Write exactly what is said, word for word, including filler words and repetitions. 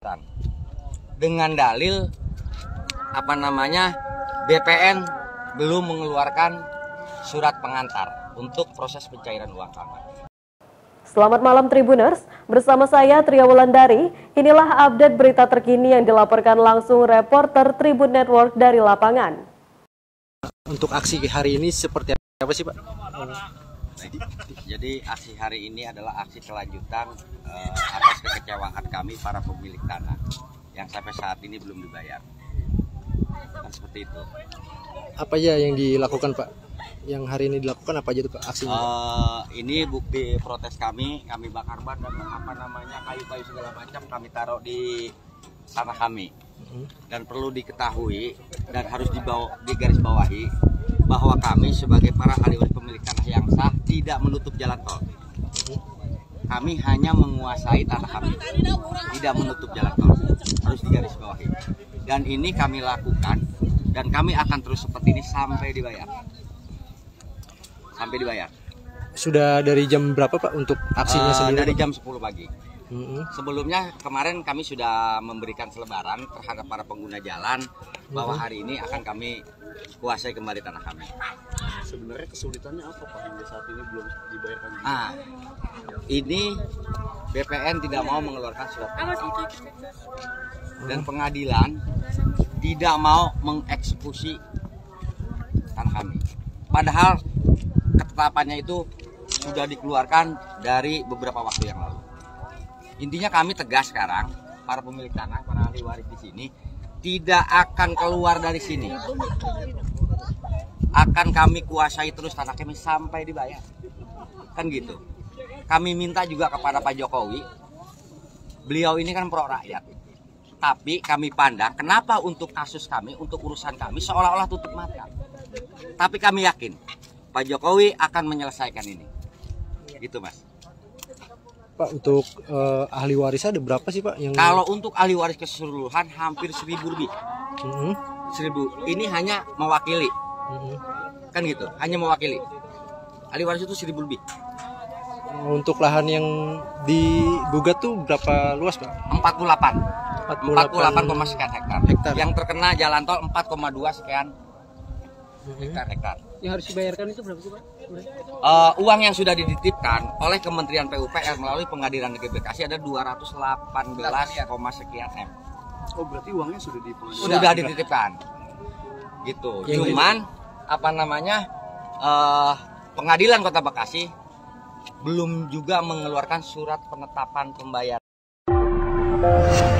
lanjutan dengan dalil apa namanya B P N belum mengeluarkan surat pengantar untuk proses pencairan uang kami. Selamat malam Tribuners, bersama saya Tria Wulandari. Inilah update berita terkini yang dilaporkan langsung reporter Tribun Network dari lapangan. Untuk aksi hari ini seperti apa sih Pak? Jadi aksi hari ini adalah aksi kelanjutan eh, atas kekecewaan kami para pemilik tanah yang sampai saat ini belum dibayar. Kan seperti itu. Apa aja yang dilakukan Pak? Yang hari ini dilakukan apa aja tuh Pak aksinya? Uh, ini bukti protes kami, kami bakar ban dan apa namanya kayu-kayu segala macam kami taruh di tanah kami. Dan perlu diketahui dan harus dibawa, digarisbawahi bahwa kami sebagai para ahli waris pemilik tanah yang sah tidak menutup jalan tol. Kami hanya menguasai tanah kami, tidak menutup jalan tol. Harus digarisbawahi. Dan ini kami lakukan dan kami akan terus seperti ini sampai dibayar. Sampai dibayar. Sudah dari jam berapa Pak untuk aksinya uh, sendiri? Dari Pak? jam sepuluh pagi. Mm-hmm. Sebelumnya kemarin kami sudah memberikan selebaran terhadap para pengguna jalan bahwa hari ini akan kami kuasai kembali tanah kami. Sebenarnya kesulitannya apa Pak hingga saat ini belum dibayarkan? Ah, ini B P N tidak mau mengeluarkan surat pengantar dan pengadilan tidak mau mengeksekusi tanah kami. Padahal ketetapannya itu sudah dikeluarkan dari beberapa waktu yang lalu. Intinya kami tegas sekarang, para pemilik tanah, para ahli waris di sini tidak akan keluar dari sini. Akan kami kuasai terus tanah kami sampai dibayar. Kan gitu. Kami minta juga kepada Pak Jokowi, beliau ini kan pro rakyat. Tapi kami pandang, kenapa untuk kasus kami, untuk urusan kami seolah-olah tutup mata. Tapi kami yakin Pak Jokowi akan menyelesaikan ini. Gitu Mas. Pak, untuk uh, ahli waris ada berapa sih Pak? Yang... Kalau untuk ahli waris keseluruhan hampir seribu lebih. Mm-hmm. Seribu. Ini hanya mewakili. Mm-hmm. Kan gitu, hanya mewakili. Ahli waris itu seribu lebih. Untuk lahan yang digugat tuh berapa luas Pak? empat puluh delapan. empat puluh delapan, sekian hektar. hektar. Yang terkena jalan tol empat koma dua sekian hektar-hektar. Yang harus dibayarkan itu berapa sih Pak? Uh, uang yang sudah dititipkan oleh Kementerian P U P R melalui Pengadilan Negeri Bekasi ada dua ratus delapan belas, sekian M. Oh berarti uangnya sudah di sudah, sudah dititipkan. Gitu. Yang Cuman ini. apa namanya uh, Pengadilan Kota Bekasi belum juga mengeluarkan surat penetapan pembayaran.